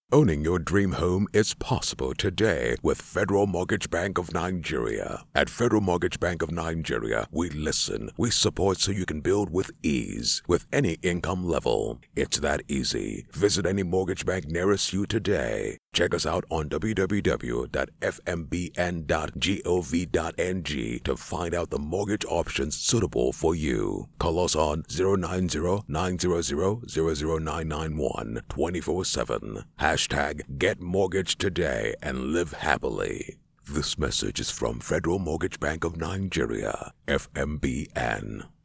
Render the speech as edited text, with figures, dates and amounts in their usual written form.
Owning your dream home is possible today with Federal Mortgage Bank of Nigeria. At Federal Mortgage Bank of Nigeria, we listen, we support so you can build with ease, with any income level. It's that easy. Visit any mortgage bank nearest you today. Check us out on www.fmbn.gov.ng to find out the mortgage options suitable for you. Call us on 090-900-00991 24/7. Hashtag Get Mortgage Today and live happily. This message is from Federal Mortgage Bank of Nigeria, FMBN.